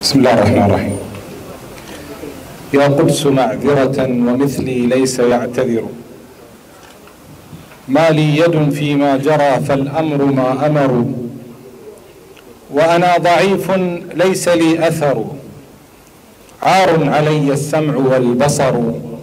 بسم الله الرحمن الرحيم. يا قدس معذرة ومثلي ليس يعتذر، ما لي يد فيما جرى فالأمر ما أمر، وأنا ضعيف ليس لي أثر، عار علي السمع والبصر،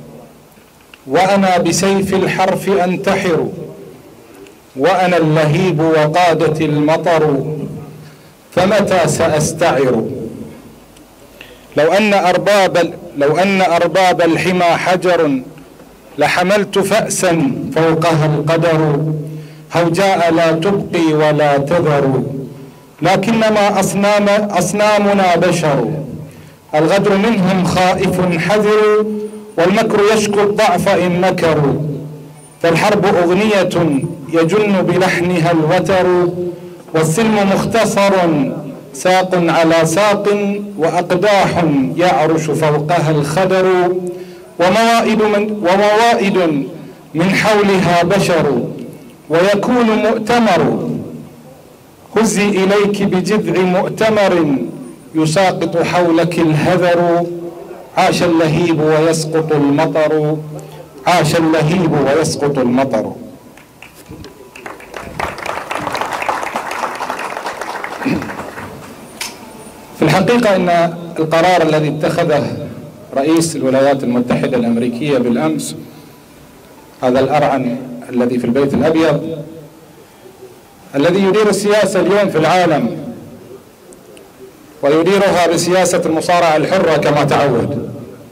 وأنا بسيف الحرف أنتحر، وأنا اللهيب وقادت المطر، فمتى سأستعر؟ لو أن أرباب الحمى حجر لحملت فأسا فوقها القدر، هوجاء لا تبقي ولا تذر، لكنما أصنامنا بشر، الغدر منهم خائف حذر، والمكر يشكو الضعف إن مكروا، فالحرب أغنية يجن بلحنها الوتر، والسلم مختصر ساق على ساق، وأقداح يعرش فوقها الخدر، وموائد من حولها بشر، ويكون مؤتمر، هزي إليك بجذع مؤتمر، يساقط حولك الهذر، عاش اللهيب ويسقط المطر، عاش اللهيب ويسقط المطر. في الحقيقة إن القرار الذي اتخذه رئيس الولايات المتحدة الأمريكية بالأمس، هذا الأرعن الذي في البيت الأبيض الذي يدير السياسة اليوم في العالم، ويديرها بسياسة المصارعة الحرة كما تعود،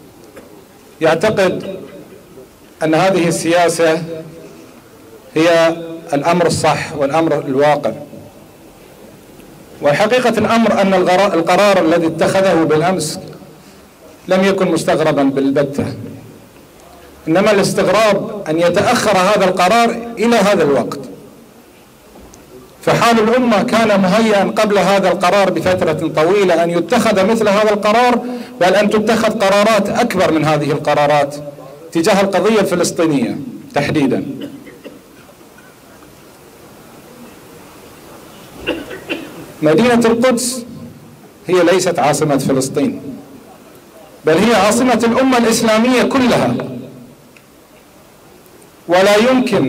يعتقد أن هذه السياسة هي الأمر الصح والأمر الواقع. وحقيقة الأمر أن القرار الذي اتخذه بالأمس لم يكن مستغربا بالبتة، إنما الاستغراب أن يتأخر هذا القرار إلى هذا الوقت. فحال الأمة كان مهيئا قبل هذا القرار بفترة طويلة أن يتخذ مثل هذا القرار، بل أن تتخذ قرارات أكبر من هذه القرارات تجاه القضية الفلسطينية تحديدا. مدينة القدس هي ليست عاصمة فلسطين، بل هي عاصمة الأمة الإسلامية كلها، ولا يمكن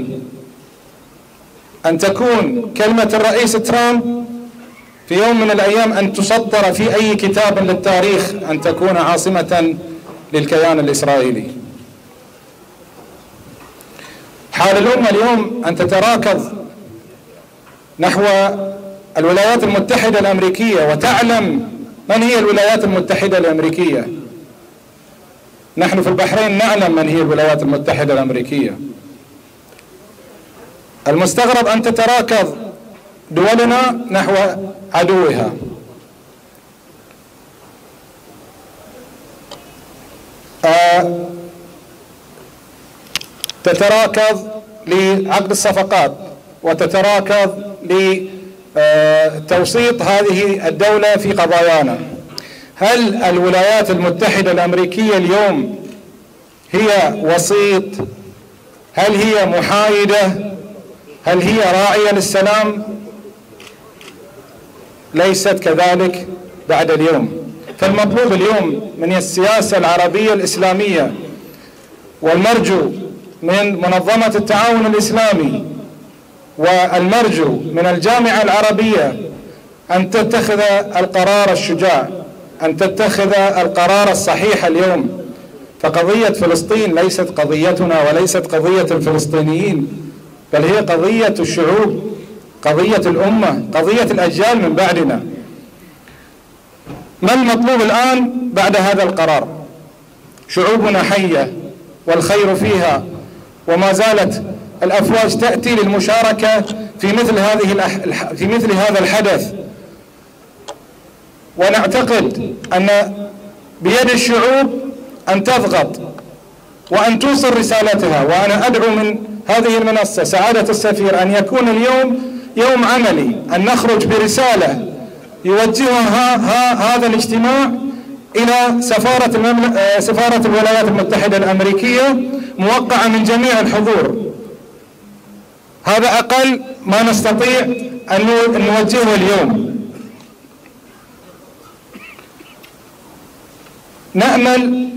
أن تكون كلمة الرئيس ترامب في يوم من الأيام أن تسطر في أي كتاب للتاريخ أن تكون عاصمة للكيان الإسرائيلي. حال الأمة اليوم أن تتراكض نحو الولايات المتحدة الأمريكية، وتعلم من هي الولايات المتحدة الأمريكية. نحن في البحرين نعلم من هي الولايات المتحدة الأمريكية. المستغرب أن تتراكض دولنا نحو عدوها. تتراكض لعقد الصفقات، وتتراكض لتوسيط هذه الدولة في قضايانا. هل الولايات المتحدة الأمريكية اليوم هي وسيط؟ هل هي محايدة؟ هل هي راعية للسلام؟ ليست كذلك بعد اليوم. فالمطلوب اليوم من السياسة العربية الإسلامية، والمرجو من منظمة التعاون الإسلامي، والمرجو من الجامعة العربية أن تتخذ القرار الشجاع، أن تتخذ القرار الصحيح اليوم. فقضية فلسطين ليست قضيتنا وليست قضية الفلسطينيين، بل هي قضية الشعوب، قضية الأمة، قضية الأجيال من بعدنا. ما المطلوب الآن بعد هذا القرار؟ شعوبنا حية والخير فيها، وما زالت الأفواج تأتي للمشاركة في مثل هذا الحدث. ونعتقد أن بيد الشعوب أن تضغط وأن توصل رسالتها. وأنا أدعو من هذه المنصة سعادة السفير أن يكون اليوم يوم عملي، أن نخرج برسالة يوجهها هذا الاجتماع إلى سفارة الولايات المتحدة الأمريكية، موقعة من جميع الحضور. هذا أقل ما نستطيع أن نوجهه اليوم. نأمل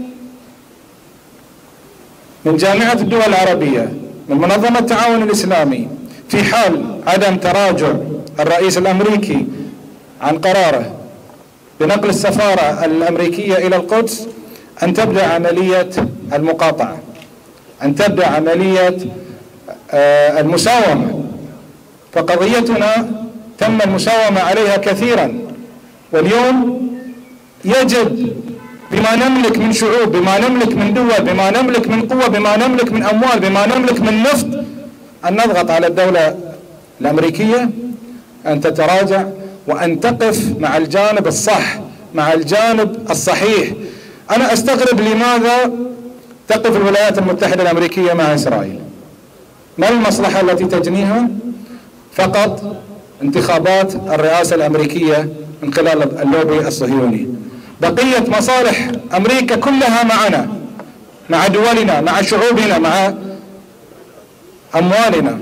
من جامعة الدول العربية، من منظمة التعاون الإسلامي، في حال عدم تراجع الرئيس الأمريكي عن قراره بنقل السفارة الأمريكية إلى القدس، أن تبدأ عملية المقاطعة، أن تبدأ عملية المساومة. فقضيتنا تم المساومة عليها كثيرا، واليوم يجب بما نملك من شعوب، بما نملك من دول، بما نملك من قوة، بما نملك من أموال، بما نملك من نفط، أن نضغط على الدولة الأمريكية أن تتراجع وأن تقف مع الجانب الصح، مع الجانب الصحيح. أنا أستغرب لماذا تقف الولايات المتحدة الأمريكية مع إسرائيل؟ ما المصلحة التي تجنيها؟ فقط انتخابات الرئاسة الأمريكية من خلال اللوبي الصهيوني. بقية مصالح أمريكا كلها معنا، مع دولنا، مع شعوبنا، مع أموالنا.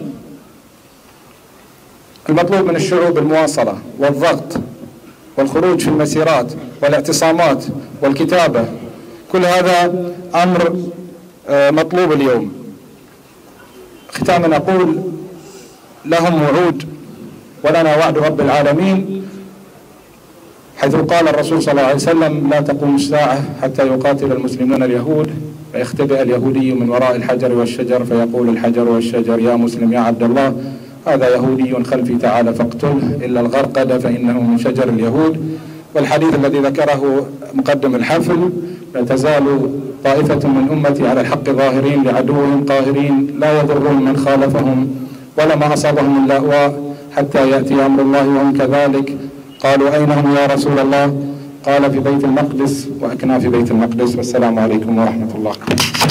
المطلوب من الشعوب المواصلة والضغط والخروج في المسيرات والاعتصامات والكتابة، كل هذا أمر مطلوب اليوم. ختاما أقول لهم وعود ولنا وعد رب العالمين، حيث قال الرسول صلى الله عليه وسلم: لا تقوم الساعة حتى يقاتل المسلمون اليهود، فيختبئ اليهودي من وراء الحجر والشجر، فيقول الحجر والشجر: يا مسلم يا عبد الله، هذا يهودي خلفي تعالى فاقتله، إلا الغرقد فإنه من شجر اليهود. والحديث الذي ذكره مقدم الحفل: لا تزال طائفة من أمتي على الحق ظاهرين لعدوهم قاهرين، لا يضرهم من خالفهم ولا ما أصابهم من لأواء حتى يأتي أمر الله وهم كذلك. قالوا: أين هم يا رسول الله؟ قال: في بيت المقدس وأكنا في بيت المقدس. والسلام عليكم ورحمة الله.